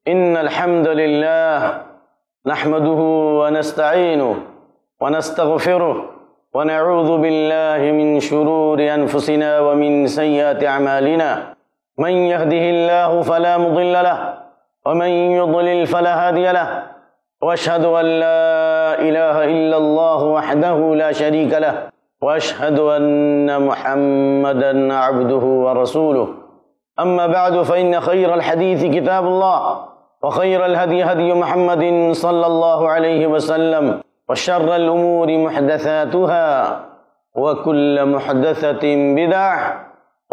إن الحمد لله نحمده ونستعينه ونستغفره ونعوذ بالله من شرور أنفسنا ومن سيئات أعمالنا من يهده الله فلا مضل له ومن يضلل فلا هادي له وأشهد أن لا إله إلا الله وحده لا شريك له وأشهد أن محمدًا عبده ورسوله أما بعد فإن خير الحديث كتاب الله وخير الهدي هدي محمد صلى الله عليه وسلم وشر الأمور محدثاتها وكل محدثة بدعة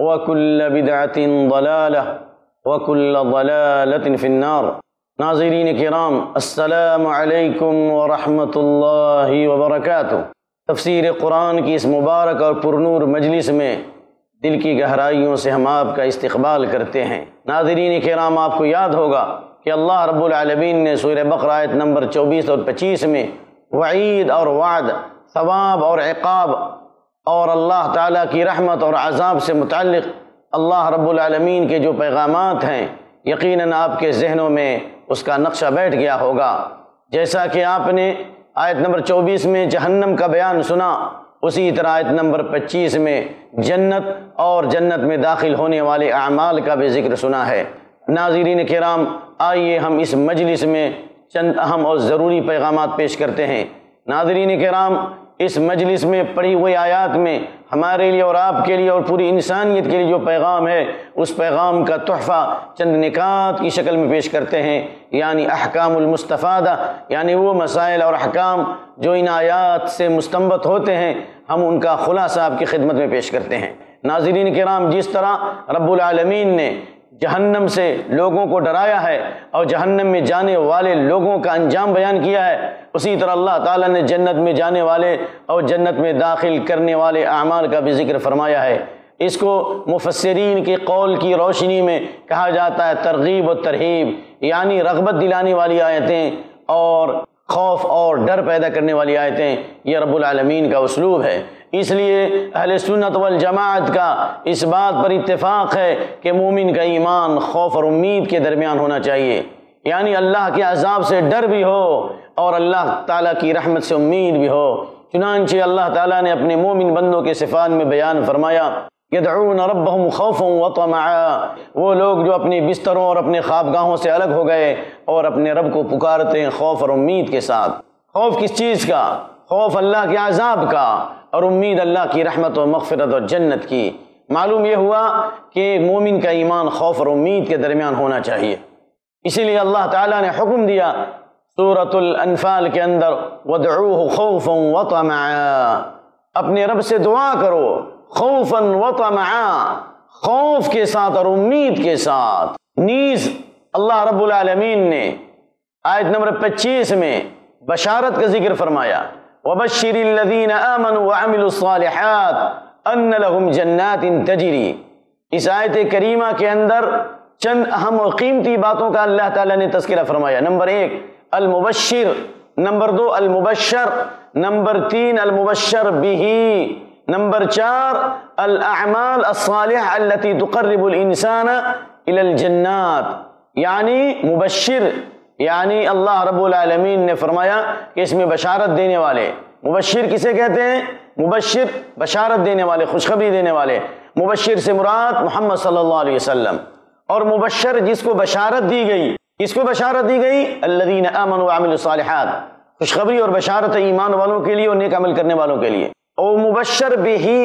وكل بدعة ضلالة وكل ضلالة في النار۔ ناظرین کرام، السلام علیکم ورحمۃ اللہ وبرکاتہ۔ تفسیر قرآن کی اس مبارک اور پرنور مجلس میں دل کی گہرائیوں سے ہم آپ کا استقبال کرتے ہیں۔ ناظرین کرام، آپ کو یاد ہوگا کہ اللہ رب العالمین نے سورہ بقرہ آیت نمبر 24 اور 25 میں وعید اور وعد، ثواب اور عقاب اور اللہ تعالیٰ کی رحمت اور عذاب سے متعلق اللہ رب العالمین کے جو پیغامات ہیں، یقیناً آپ کے ذہنوں میں اس کا نقشہ بیٹھ گیا ہوگا۔ جیسا کہ آپ نے آیت نمبر 24 میں جہنم کا بیان سنا، اسی طرح آیت نمبر 25 میں جنت اور جنت میں داخل ہونے والے اعمال کا بھی ذکر سنا ہے۔ ناظرین کرام، آئیے ہم اس مجلس میں چند اہم اور ضروری پیغامات پیش کرتے ہیں۔ ناظرین کرام، اس مجلس میں پڑھی ہوئی آیات میں ہمارے لیے اور آپ کے لیے اور پوری انسانیت کے لیے جو پیغام ہے، اس پیغام کا تحفہ چند نکات کی شکل میں پیش کرتے ہیں، یعنی احکام المستفادہ، یعنی وہ مسائل اور احکام جو ان آیات سے مستنبط ہوتے ہیں، ہم ان کا خلاصہ آپ کی خدمت میں پیش کرتے ہیں۔ ناظرین کرام، جس طرح رب العالمین نے جہنم سے لوگوں کو ڈرایا ہے اور جہنم میں جانے والے لوگوں کا انجام بیان کیا ہے، اسی طرح اللہ تعالیٰ نے جنت میں جانے والے اور جنت میں داخل کرنے والے اعمال کا بھی ذکر فرمایا ہے۔ اس کو مفسرین کے قول کی روشنی میں کہا جاتا ہے ترغیب و ترہیب، یعنی رغبت دلانے والی آیتیں اور خوف اور ڈر پیدا کرنے والی آیتیں۔ یہ رب العالمین کا اسلوب ہے۔ اس لیے اہل سنت والجماعت کا اس بات پر اتفاق ہے کہ مومن کا ایمان خوف اور امید کے درمیان ہونا چاہیے، یعنی اللہ کے عذاب سے ڈر بھی ہو اور اللہ تعالیٰ کی رحمت سے امید بھی ہو۔ چنانچہ اللہ تعالیٰ نے اپنے مومن بندوں کے صفات میں بیان فرمایا، یدعون ربهم خوفا وطمعا، وہ لوگ جو اپنے بستروں اور اپنے خوابگاہوں سے الگ ہو گئے اور اپنے رب کو پکارتے ہیں خوف اور امید کے ساتھ۔ خوف کس چیز کا؟ خوف اللہ کے عذاب کا، اور امید اللہ کی رحمت و مغفرت اور جنت کی۔ معلوم یہ ہوا کہ مومن کا ایمان خوف اور امید کے درمیان ہونا چاہیے۔ اسی لیے اللہ تعالیٰ نے حکم دیا سورۃ الانفال کے اندر، وَادْعُوهُ خَوْفًا وَطَمَعًا، اپنے رب سے دعا کرو خوفاً وطمعا، خوف کے ساتھ اور امید کے ساتھ۔ نیز اللہ رب العالمین نے آیت نمبر 25 میں بشارت کا ذکر فرمایا، وَبَشِّرِ الَّذِينَ آمَنُوا وَعَمِلُوا الصَّالِحَاتِ أَنَّ لَهُمْ جَنَّاتٍ تَجْرِي۔ اس آیت کریمہ کے اندر چند اہم و قیمتی باتوں کا اللہ تعالیٰ نے تذکرہ فرمایا۔ نمبر 1 المبشر، نمبر 2 المبشر، نمبر 3 المبشر به، نمبر 4 الاعمال الصالحہ التي تقرب الانسان الى الجنات۔ یعنی مبشر، یعنی اللہ رب العالمین نے فرمایا کہ اس میں بشارت دینے والے۔ مبشر کسے کہتے ہیں؟ مبشر بشارت دینے والے، خوشخبری دینے والے۔ مبشر سے مراد محمد صلی اللہ علیہ وسلم، اور مبشر جس کو بشارت دی گئی، کس کو بشارت دی گئی؟ الذین آمنوا وعملوا الصالحات، خوشخبری اور بشارت ایمان والوں کے لیے اور نیک عمل کرنے والوں کے لیے۔ اور مبشر بھی،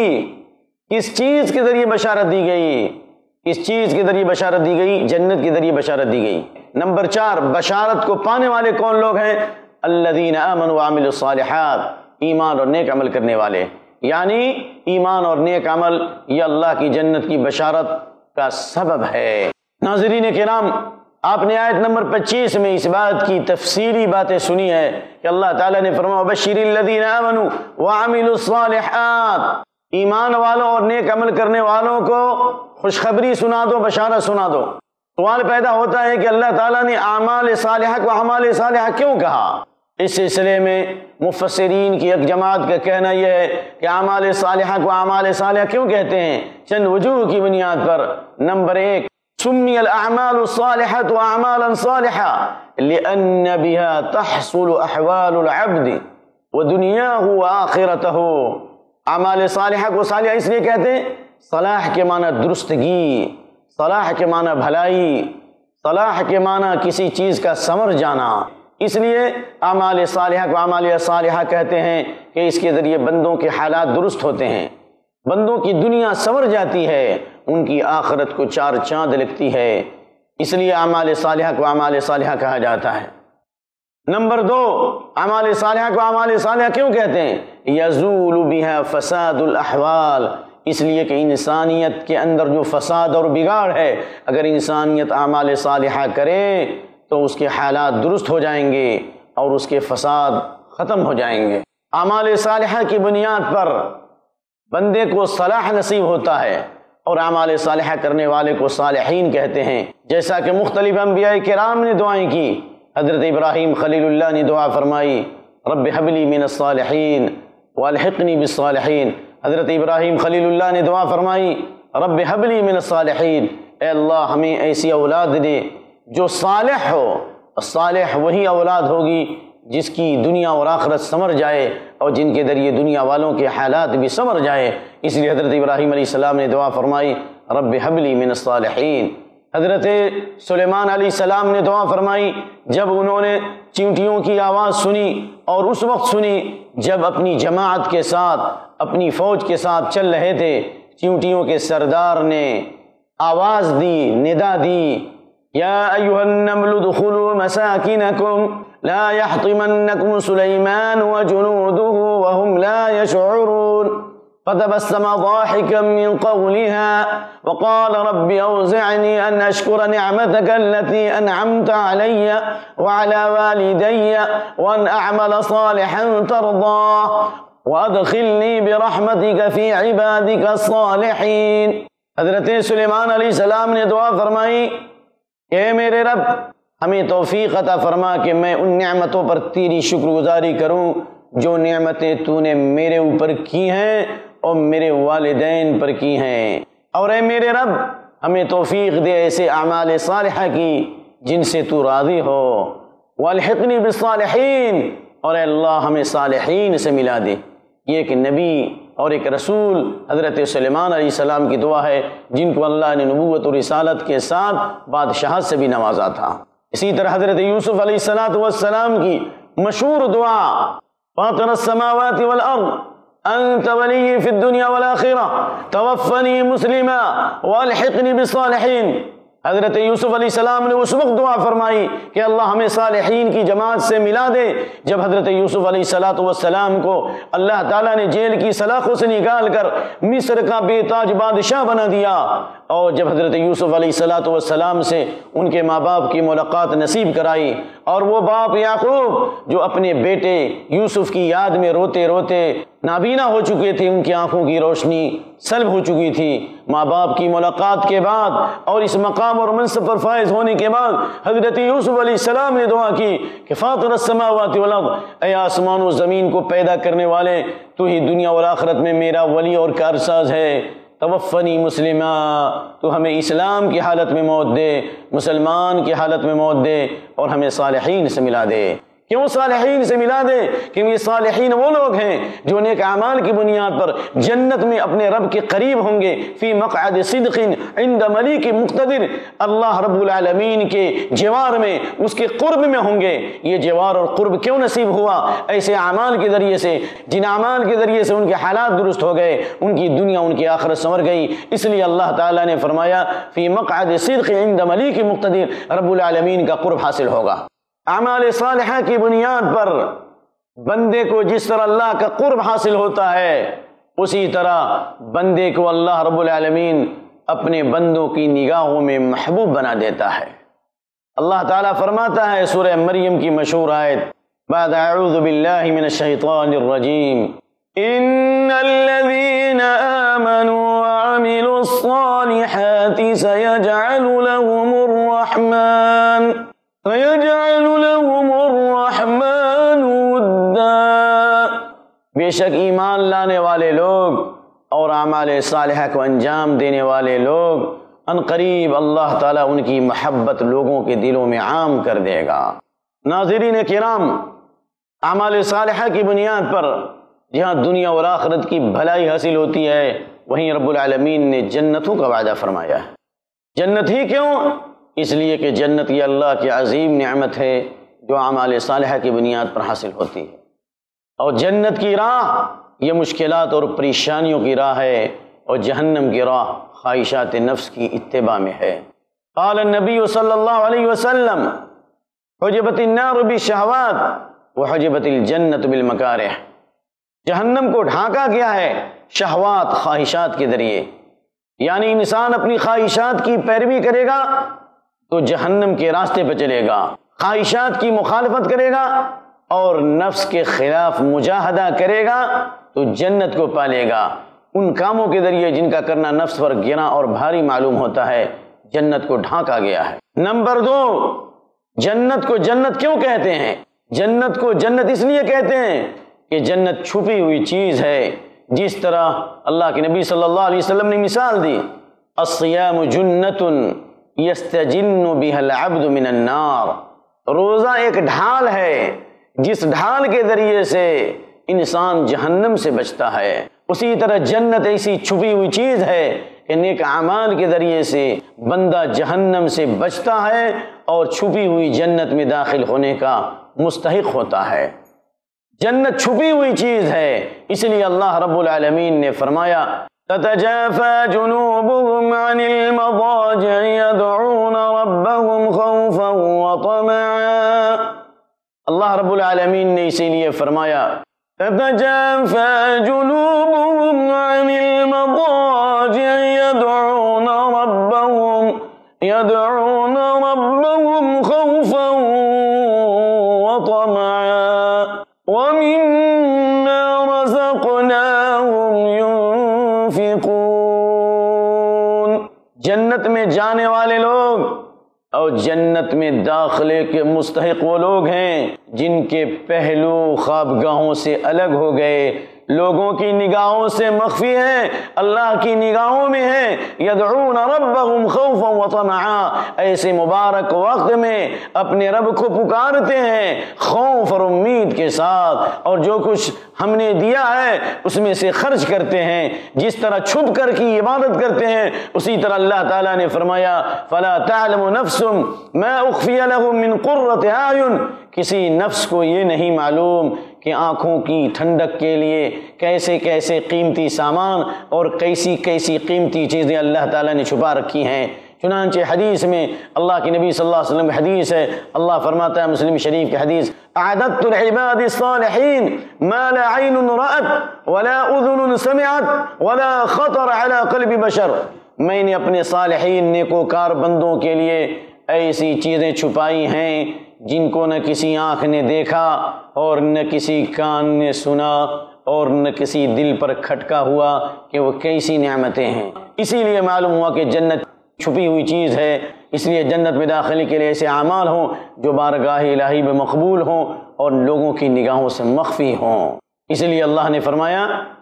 کس چیز کے ذریعے بشارت دی گئی؟ کس چیز کے ذریعے بشارت دی گئی؟ جنت کے ذریعے بشارت دی گئی۔ نمبر 4 بشارت کو پانے والے کون لوگ ہیں؟ الذین آمنوا وعملوا الصالحات، ایمان اور نیک عمل کرنے والے۔ یعنی ایمان اور نیک عمل یہ اللہ کی جنت کی بشارت کا سبب ہے۔ ناظرین کرام، آپ نے آیت نمبر 25 میں اس بات کی تفصیلی باتیں سنی ہے کہ اللہ تعالیٰ نے فرمایا وَبَشِّرِ الَّذِينَ آمَنُوا وَعَمِلُوا الصَّالِحَاتِ، ایمان والوں اور نیک عمل کرنے والوں کو خوشخبری سنا دو، بشارت سنا دو۔ سوال پیدا ہوتا ہے کہ اللہ تعالیٰ نے اعمال صالحہ کو اعمال صالحہ کیوں کہا؟ اس سلسلے میں مفسرین کی ایک جماعت کا کہنا یہ ہے کہ اعمال صالحہ کو اعمال صالحہ کیوں کہتے ہیں؟ چند وجوہ کی بنیاد پر۔ نمبر 1، سمی الاعمال الصالحۃ اعمالا صالحہ لأن بها تحصل احوال العبد ودنیاہ وآخرتہ۔ اعمال صالحہ کو صالحہ اس لیے کہتے ہیں، صلاح کے معنی درستگی، صلاح کے معنی بھلائی، صلاح کے معنی کسی چیز کا ثمر جانا، اس لیے اعمال صالحہ کو اعمال صالحہ کہتے ہیں کہ اس کے ذریعے بندوں کے حالات درست ہوتے ہیں، بندوں کی دنیا سنور جاتی ہے، ان کی آخرت کو چار چاند لگتی ہے، اس لیے اعمال صالحہ کو اعمال صالحہ کہا جاتا ہے۔ نمبر 2، اعمال صالحہ کو اعمال صالحہ کیوں کہتے ہیں؟ یزول بها فساد الاحوال، اس لیے کہ انسانیت کے اندر جو فساد اور بگاڑ ہے، اگر انسانیت اعمال صالحہ کرے تو اس کے حالات درست ہو جائیں گے اور اس کے فساد ختم ہو جائیں گے۔ اعمال صالحہ کی بنیاد پر بندے کو صلاح نصیب ہوتا ہے، اور اعمال صالحہ کرنے والے کو صالحین کہتے ہیں، جیسا کہ مختلف انبیاء کرام نے دعائیں کی۔ حضرت ابراہیم خلیل اللہ نے دعا فرمائی، رب حب لی من الصالحین والحقنی بالصالحین۔ حضرت ابراہیم خلیل اللہ نے دعا فرمائی، رب حب لی من الصالحین، اے اللہ ہمیں ایسی اولاد دے جو صالح ہو۔ صالح وہی اولاد ہوگی جس کی دنیا اور آخرت سنور جائے اور جن کے ذریعے دنیا والوں کے حالات بھی سنور جائے، اس لیے حضرت ابراہیم علیہ السلام نے دعا فرمائی، رب حب لی من الصالحین۔ حضرت سلیمان علیہ السلام نے دعا فرمائی جب انہوں نے چیونٹیوں کی آواز سنی، اور اس وقت سنی جب اپنی جماعت کے ساتھ، اپنی فوج کے ساتھ چل رہے تھے، چیونٹیوں کے سردار نے آواز دی، ندا دی، یا ایھا النمل ادخلوا مساکنکم لا يحطمنکم سلیمان وجنودہ وهم لا يشعرون۔ فتبسم ضاحكا من قولها وقال رب أوزعني أن أشكر نعمتك التي أنعمت علي وعلى والدي وأن أعمل صالحا ترضاه وأدخلني برحمتك في عبادك الصالحين۔ حضرت سلیمان علیہ السلام نے دعا فرمائی کہ اے میرے رب ہمیں توفیق عطا فرما کہ میں ان نعمتوں پر تیری شکر گزاری کروں جو نعمتیں تو نے میرے اوپر کی ہیں اور میرے والدین پر کی ہیں، اور اے میرے رب ہمیں توفیق دے ایسے اعمال صالحہ کی جن سے تو راضی ہو، والحقنی بالصالحین، اور اے اللہ ہمیں صالحین سے ملا دے۔ یہ ایک نبی اور ایک رسول حضرت سلیمان علیہ السلام کی دعا ہے، جن کو اللہ نے نبوت و رسالت کے ساتھ بادشاہت سے بھی نوازا تھا۔ اسی طرح حضرت یوسف علیہ السلام کی مشہور دعا، فاطر السماوات والارض انت ولی فی الدنیا والآخرہ توفنی مسلما والحقنی بالصالحین۔ حضرت یوسف علیہ السلام نے اس وقت دعا فرمائی کہ اللہ ہمیں صالحین کی جماعت سے ملا دے جب حضرت یوسف علیہ السلام کو اللہ تعالیٰ نے جیل کی سلاخوں سے نکال کر مصر کا بے تاج بادشاہ بنا دیا، اور جب حضرت یوسف علیہ السلام سے ان کے ماں باپ کی ملاقات نصیب کرائی، اور وہ باپ یعقوب جو اپنے بیٹے یوسف کی یاد میں روتے روتے نابینا ہو چکے تھے، ان کی آنکھوں کی روشنی سلب ہو چکی تھی، ماں باپ کی ملاقات کے بعد اور اس مقام اور منصب پر فائز ہونے کے بعد حضرت یوسف علیہ السلام نے دعا کی کہ فاطر السماوات والارض، اے آسمان و زمین کو پیدا کرنے والے، تو ہی دنیا اور آخرت میں میرا ولی اور کارساز ہے، توفنی مسلمہ، تو ہمیں اسلام کی حالت میں موت دے، مسلمان کی حالت میں موت دے، اور ہمیں صالحین سے ملا دے۔ کیوں صالحین سے ملا دے؟ کیونکہ یہ صالحین وہ لوگ ہیں جو نیک اعمال کی بنیاد پر جنت میں اپنے رب کے قریب ہوں گے، فی مقعد صدق عند ملیک مقتدر، اللہ رب العالمین کے جوار میں، اس کے قرب میں ہوں گے۔ یہ جوار اور قرب کیوں نصیب ہوا؟ ایسے اعمال کے ذریعے سے، جن اعمال کے ذریعے سے ان کے حالات درست ہو گئے، ان کی دنیا ان کی آخرت سنور گئی، اس لیے اللہ تعالیٰ نے فرمایا فی مقعد صدق عند ملیک مقتدر، رب العالمین کا قرب حاصل ہوگا۔ اعمال صالحہ کی بنیاد پر بندے کو جس طرح اللہ کا قرب حاصل ہوتا ہے، اسی طرح بندے کو اللہ رب العالمین اپنے بندوں کی نگاہوں میں محبوب بنا دیتا ہے۔ اللہ تعالیٰ فرماتا ہے سورہ مریم کی مشہور آیت بعد اعوذ باللہ من الشیطان الرجیم، ان الذین آمنوا وعملوا الصالحات سیجعل لهم الرحمن ودا۔ بے شک ایمان لانے والے لوگ اور اعمال صالحہ کو انجام دینے والے لوگ ان قریب اللہ تعالیٰ ان کی محبت لوگوں کے دلوں میں عام کر دے گا۔ ناظرین کرام، اعمال صالحہ کی بنیاد پر جہاں دنیا اور آخرت کی بھلائی حاصل ہوتی ہے، وہیں رب العالمین نے جنتوں کا وعدہ فرمایا ہے۔ جنت ہی کیوں؟ اس لیے کہ جنت یہ اللہ کی عظیم نعمت ہے جو اعمال صالحہ کی بنیاد پر حاصل ہوتی ہے، اور جنت کی راہ یہ مشکلات اور پریشانیوں کی راہ ہے، اور جہنم کی راہ خواہشات نفس کی اتباع میں ہے۔ قال النبی صلی اللہ علیہ وسلم حجبت النار بالشہوات وحجبت الجنت بالمکارہ۔ جہنم کو ڈھانکا گیا ہے شہوات، خواہشات کے ذریعے، یعنی انسان اپنی خواہشات کی پیروی کرے گا تو جہنم کے راستے پہ چلے گا، خواہشات کی مخالفت کرے گا اور نفس کے خلاف مجاہدہ کرے گا تو جنت کو پالے گا۔ ان کاموں کے ذریعے جن کا کرنا نفس پر گرا اور بھاری معلوم ہوتا ہے، جنت کو ڈھانکا گیا ہے۔ نمبر 2، جنت کو جنت کیوں کہتے ہیں؟ جنت کو جنت اس لیے کہتے ہیں کہ جنت چھپی ہوئی چیز ہے، جس طرح اللہ کے نبی صلی اللہ علیہ وسلم نے مثال دی، الصیام جنۃ یستجن بها العبد من النار۔ روزہ ایک ڈھال ہے جس ڈھال کے ذریعے سے انسان جہنم سے بچتا ہے۔ اسی طرح جنت ایسی چھپی ہوئی چیز ہے کہ نیک اعمال کے ذریعے سے بندہ جہنم سے بچتا ہے اور چھپی ہوئی جنت میں داخل ہونے کا مستحق ہوتا ہے۔ جنت چھپی ہوئی چیز ہے، اس لیے اللہ رب العالمین نے فرمایا تتجافى جنوبهم عن المضاجع يدعون ربهم خوفا وطمعا۔ اللہ رب العالمین نے اسی لیے فرمایا تتجافى جنوبهم عن المضاجع يدعون ربهم خوفا وطمعا ومما رزقناهم ينفقون۔ جنت میں جانے والے لوگ اور جنت میں داخلے کے مستحق وہ لوگ ہیں جن کے پہلو خوابگاہوں سے الگ ہو گئے، لوگوں کی نگاہوں سے مخفی ہیں، اللہ کی نگاہوں میں ہیں۔ یدعون ربهم خوفا وطمعا، ایسے مبارک وقت میں اپنے رب کو پکارتے ہیں خوف اور امید کے ساتھ، اور جو کچھ ہم نے دیا ہے اس میں سے خرچ کرتے ہیں، جس طرح چھپ کر کی عبادت کرتے ہیں اسی طرح اللہ تعالیٰ نے فرمایا فلا تعلم نفس ما اخفی لهم من قرۃ اعین۔ کسی نفس کو یہ نہیں معلوم کہ آنکھوں کی ٹھنڈک کے لیے کیسے کیسے قیمتی سامان اور کیسی کیسی قیمتی چیزیں اللہ تعالیٰ نے چھپا رکھی ہیں۔ چنانچہ حدیث میں اللہ کے نبی صلی اللہ علیہ وسلم حدیث ہے، اللہ فرماتا ہے مسلم شریف کی حدیث اعددت العباد الصالحین ما لا عین رأت ولا اذن سمعت ولا خطر على قلب بشر۔ میں نے اپنے صالحین نیکوکار بندوں کے لیے ایسی چیزیں چھپائی ہیں جن کو نہ کسی آنکھ نے دیکھا اور نہ کسی کان نے سنا اور نہ کسی دل پر کھٹکا ہوا کہ وہ کیسی نعمتیں ہیں۔ اسی لیے معلوم ہوا کہ جنت چھپی ہوئی چیز ہے، اس لیے جنت میں داخلے کے لیے ایسے اعمال ہوں جو بارگاہ الہی میں مقبول ہوں اور لوگوں کی نگاہوں سے مخفی ہوں۔ اس لیے اللہ نے فرمایا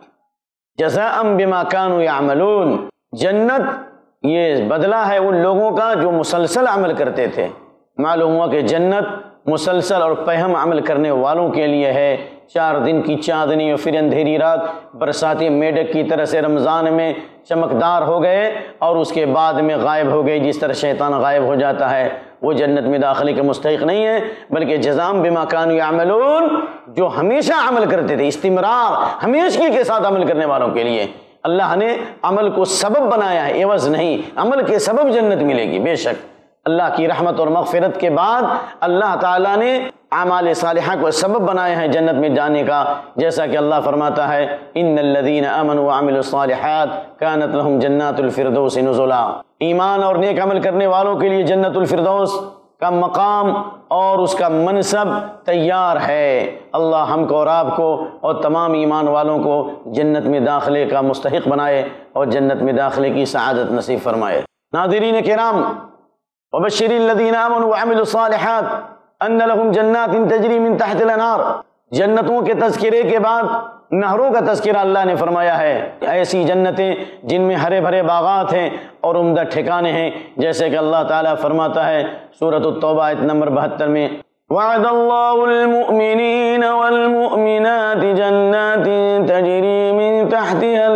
جزاء بما كانوا يعملون، جنت یہ بدلہ ہے ان لوگوں کا جو مسلسل عمل کرتے تھے۔ معلوم ہوا کہ جنت مسلسل اور پہم عمل کرنے والوں کے لیے ہے۔ 4 دن کی چاندنی اور پھر اندھیری رات برساتی میڈک کی طرح سے رمضان میں چمکدار ہو گئے اور اس کے بعد میں غائب ہو گئی، جس طرح شیطان غائب ہو جاتا ہے، وہ جنت میں داخلے کے مستحق نہیں ہے، بلکہ جزام بما كانوا يعملون، جو ہمیشہ عمل کرتے تھے، استمرار ہمیشگی کے ساتھ عمل کرنے والوں کے لیے اللہ نے عمل کو سبب بنایا ہے، عوض نہیں۔ عمل کے سبب جنت ملے گی بے شک۔ اللہ کی رحمت اور مغفرت کے بعد اللہ تعالیٰ نے اعمال صالحہ کو سبب بنایا ہے جنت میں جانے کا، جیسا کہ اللہ فرماتا ہے ان الذین آمنوا وعملوا الصالحات كانت لهم جنات الفردوس نزلا۔ ایمان اور نیک عمل کرنے والوں کے لیے جنت الفردوس کا مقام اور اس کا منصب تیار ہے۔ اللہ ہم کو اور آپ کو اور تمام ایمان والوں کو جنت میں داخلے کا مستحق بنائے اور جنت میں داخلے کی سعادت نصیب فرمائے۔ ناظرین کرام، وبشر الذین آمنوا وعملوا الصالحات ان لهم جنات تجری من تحت الانہار، جنتوں کے تذکرے کے بعد نہروں کا تذکرہ اللہ نے فرمایا ہے، ایسی جنتیں جن میں ہرے بھرے باغات ہیں اور عمدہ ٹھکانے ہیں، جیسے کہ اللہ تعالیٰ فرماتا ہے سورۃ التوبہ آیت نمبر 72 میں، وعد اللہ المؤمنین والمؤمنات جنات تجری من تحتها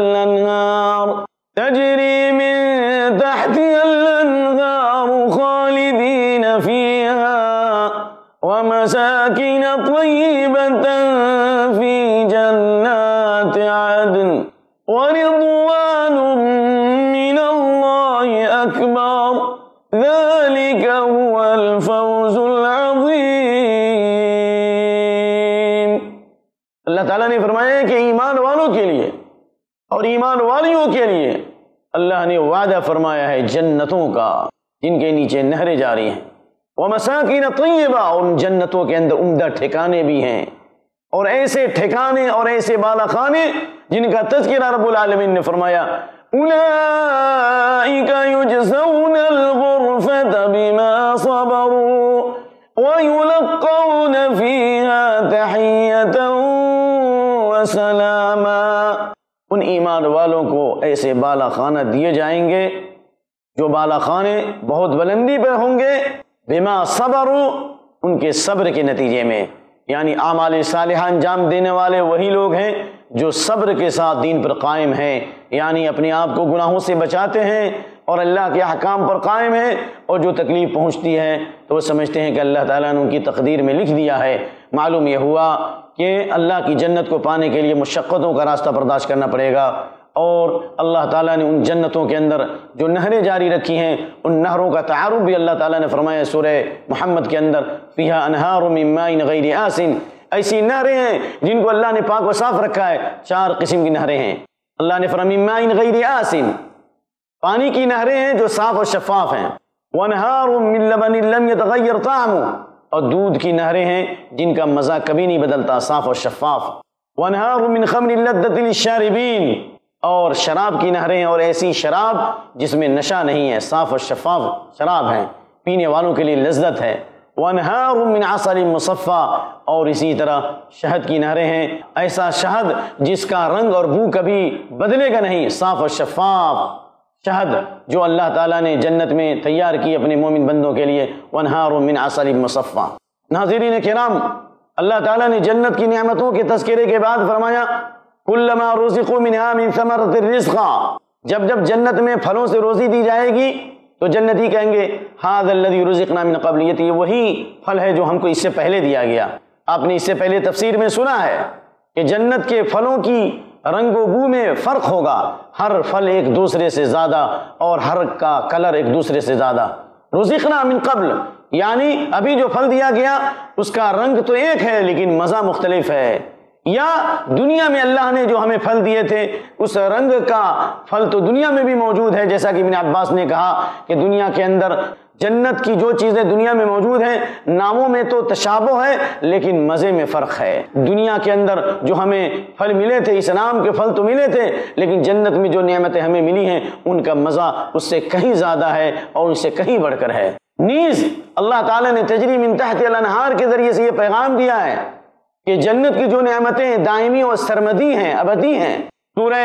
الانہار خالدین فیہا ومساکن طیبۃ فی جنات عدن ورضوان من اللہ اکبر ذلک هو الفوز العظیم۔ اللہ تعالیٰ نے فرمایا ہے کہ ایمان والوں کے لیے اور ایمان والیوں کے لیے اللہ نے وعدہ فرمایا ہے جنتوں کا جن کے نیچے نہریں جاری ہیں، ومساکن طیبہ، اور ان جنتوں کے اندر عمدہ ٹھکانے بھی ہیں، اور ایسے ٹھکانے اور ایسے بالا خانے جن کا تذکرہ رب العالمین نے فرمایا اولئک یجزون الغرفۃ بما صبروا ویلقون فیہا تحیۃ وسلاما۔ ان ایمان والوں کو ایسے بالا خانہ دیے جائیں گے جو بالا خانے بہت بلندی پر ہوں گے، بما صبروا، ان کے صبر کے نتیجے میں، یعنی اعمال صالحہ انجام دینے والے وہی لوگ ہیں جو صبر کے ساتھ دین پر قائم ہیں، یعنی اپنے آپ کو گناہوں سے بچاتے ہیں اور اللہ کے احکام پر قائم ہیں، اور جو تکلیف پہنچتی ہے تو وہ سمجھتے ہیں کہ اللہ تعالیٰ نے ان کی تقدیر میں لکھ دیا ہے۔ معلوم یہ ہوا کہ اللہ کی جنت کو پانے کے لیے مشقتوں کا راستہ برداشت کرنا پڑے گا، اور اللہ تعالیٰ نے ان جنتوں کے اندر جو نہریں جاری رکھی ہیں ان نہروں کا تعارف بھی اللہ تعالیٰ نے فرمایا سورہ محمد کے اندر، فیہا انہار من ماء غیر آسن، ایسی نہریں ہیں جن کو اللہ نے پاک و صاف رکھا ہے۔ 4 قسم کی نہریں ہیں، اللہ نے فرمایا من ماء غیر آسن، پانی کی نہریں ہیں جو صاف اور شفاف ہیں، وانہار من لبن لم یتغیر طعمہ، اور دودھ کی نہریں ہیں جن کا مزہ کبھی نہیں بدلتا، صاف اور شفاف، وانہار من خمر لذۃ للشاربین، اور شراب کی نہریں اور ایسی شراب جس میں نشہ نہیں ہے، صاف اور شفاف شراب ہیں، پینے والوں کے لیے لذت ہے، وانہار من عسل مصفی، اور اسی طرح شہد کی نہریں ہیں، ایسا شہد جس کا رنگ اور بو کبھی بدلے گا نہیں، صاف اور شفاف شہد جو اللہ تعالیٰ نے جنت میں تیار کی اپنے مومن بندوں کے لیے، وانہار من عسل مصفی۔ ناظرین کرام، اللہ تعالیٰ نے جنت کی نعمتوں کے تذکرے کے بعد فرمایا کلما رزقوا منها من ثمرۃ الرزق، جب جب جنت میں پھلوں سے روزی دی جائے گی تو جنتی کہیں گے ھذا الذی رزقنا من قبل، یہ وہی پھل ہے جو ہم کو اس سے پہلے دیا گیا۔ آپ نے اس سے پہلے تفسیر میں سنا ہے کہ جنت کے پھلوں کی رنگ و بو میں فرق ہوگا، ہر پھل ایک دوسرے سے زیادہ اور ہر کا کلر ایک دوسرے سے زیادہ۔ رزقنا من قبل یعنی ابھی جو پھل دیا گیا اس کا رنگ تو ایک ہے لیکن مزہ مختلف ہے، یا دنیا میں اللہ نے جو ہمیں پھل دیے تھے اس رنگ کا پھل تو دنیا میں بھی موجود ہے، جیسا کہ ابن عباس نے کہا کہ دنیا کے اندر جنت کی جو چیزیں دنیا میں موجود ہیں ناموں میں تو تشابہ ہے لیکن مزے میں فرق ہے۔ دنیا کے اندر جو ہمیں پھل ملے تھے اس نام کے پھل تو ملے تھے، لیکن جنت میں جو نعمتیں ہمیں ملی ہیں ان کا مزہ اس سے کہیں زیادہ ہے اور اس سے کہیں بڑھ کر ہے۔ نیز اللہ تعالیٰ نے تجری من تحت الانہار کے ذریعے سے یہ پیغام دیا ہے کہ جنت کی جو نعمتیں دائمی اور سرمدی ہیں، ابدی ہیں۔ سورہ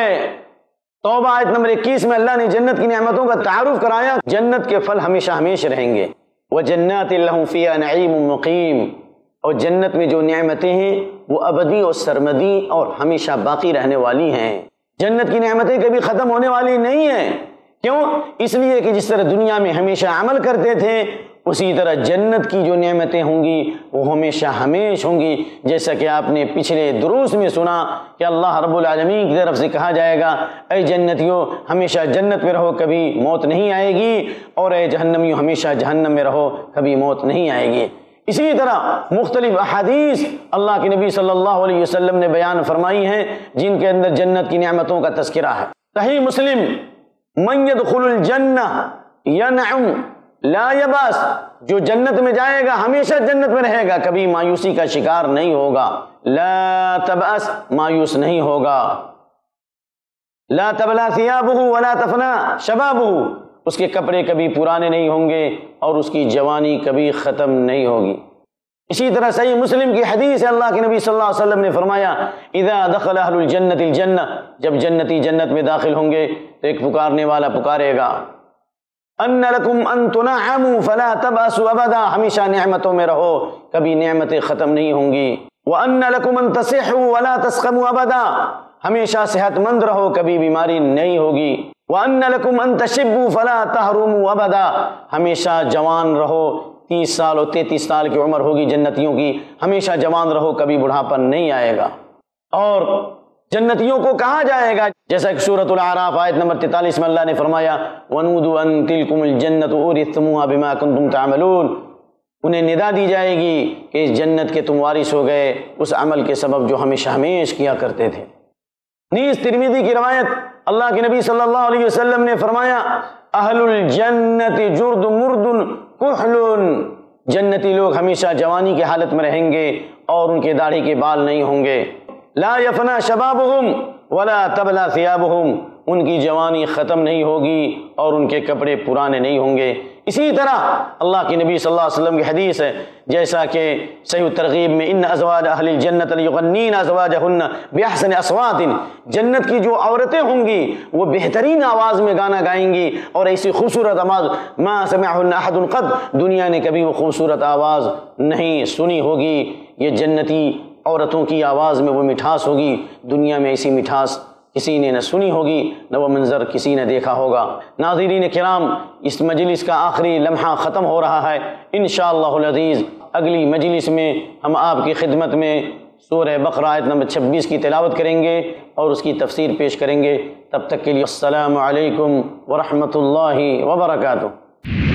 توبہ آیت نمبر 21 میں اللہ نے جنت کی نعمتوں کا تعارف کرایا، جنت کے پھل ہمیشہ ہمیشہ رہیں گے، وَجَنَّاتٍ لَهُمْ فِيهَا نَعِيمٌ مُقِيمٌ، اور جنت میں جو نعمتیں ہیں وہ ابدی اور سرمدی اور ہمیشہ باقی رہنے والی ہیں۔ جنت کی نعمتیں کبھی ختم ہونے والی نہیں ہیں، کیوں؟ اس لیے کہ جس طرح دنیا میں ہمیشہ عمل کرتے تھے اسی طرح جنت کی جو نعمتیں ہوں گی وہ ہمیشہ ہمیشہ ہوں گی، جیسا کہ آپ نے پچھلے دروس میں سنا کہ اللہ رب العالمین کی طرف سے کہا جائے گا اے جنتیوں ہمیشہ جنت میں رہو کبھی موت نہیں آئے گی، اور اے جہنمیوں ہمیشہ جہنم میں رہو کبھی موت نہیں آئے گی۔ اسی طرح مختلف احادیث اللہ کے نبی صلی اللہ علیہ وسلم نے بیان فرمائی ہیں جن کے اندر جنت کی نعمتوں کا تذکرہ ہے۔ صحیح مسلم، من يدخل الجنہ ینعم لا یباس، جو جنت میں جائے گا ہمیشہ جنت میں رہے گا، کبھی مایوسی کا شکار نہیں ہوگا، لا تبأس، مایوس نہیں ہوگا، لا تبلا ثیابہ ولا تفنا شبابہ، اس کے کپڑے کبھی پرانے نہیں ہوں گے اور اس کی جوانی کبھی ختم نہیں ہوگی۔ اسی طرح صحیح مسلم کی حدیث ہے، اللہ کے نبی صلی اللہ علیہ وسلم نے فرمایا اذا دخل اہل الجنت الجنہ، جب جنتی جنت میں داخل ہوں گے تو ایک پکارنے والا پکارے گا ان لکم ان تنعموا فلا تبأسوا ابدا، ہمیشہ نعمتوں میں رہو، کبھی نعمتیں ختم نہیں ہوں گی، وان لکم ان تصحوا ولا تسقموا ابدا، ہمیشہ صحت مند رہو، کبھی بیماری نہیں ہوگی، وان لکم ان تشبوا فلا تحرموا ابدا، ہمیشہ جوان رہو، 30 سال اور 33 سال کی عمر ہوگی جنتیوں کی، ہمیشہ جوان رہو، کبھی بڑھاپا نہیں آئے گا۔ اور جنتیوں کو کہا جائے گا جیسا کہ سورۃ الاعراف آیت نمبر 43 میں اللہ نے فرمایا وَنُودُوا أَن تِلْكُمُ الْجَنَّةُ أُورِثْتُمُوهَا بِمَا كُنتُمْ تَعْمَلُونَ، انہیں ندا دی جائے گی کہ اس جنت کے تم وارث ہو گئے اس عمل کے سبب جو ہمیشہ ہمیش کیا کرتے تھے۔ نیز ترمذی کی روایت، اللہ کے نبی صلی اللہ علیہ وسلم نے فرمایا اہل الجنت جرد مرد کحل، جنتی لوگ ہمیشہ جوانی کی حالت میں رہیں گے اور ان کے داڑھی کے بال نہیں ہوں گے، لا یفنا شبابہم ولا تبلا ثیابہم، ان کی جوانی ختم نہیں ہوگی اور ان کے کپڑے پرانے نہیں ہوں گے۔ اسی طرح اللہ کے نبی صلی اللہ علیہ وسلم کی حدیث ہے جیسا کہ صحیح ترغیب میں ان ازواج اہل الجنت لیغنین ازواجہن باحسن اصوات، جنت کی جو عورتیں ہوں گی وہ بہترین آواز میں گانا گائیں گی اور ایسی خوبصورت آواز ما سمعہن احد قط، دنیا نے کبھی وہ خوبصورت آواز نہیں سنی ہوگی۔ یہ جنتی عورتوں کی آواز میں وہ مٹھاس ہوگی، دنیا میں ایسی مٹھاس کسی نے نہ سنی ہوگی، نہ وہ منظر کسی نے دیکھا ہوگا۔ ناظرین کرام، اس مجلس کا آخری لمحہ ختم ہو رہا ہے، انشاءاللہ العزیز اگلی مجلس میں ہم آپ کی خدمت میں سورہ بقرہ آیت نمبر 26 کی تلاوت کریں گے اور اس کی تفسیر پیش کریں گے۔ تب تک کے لیے السلام علیکم ورحمۃ اللہ وبرکاتہ۔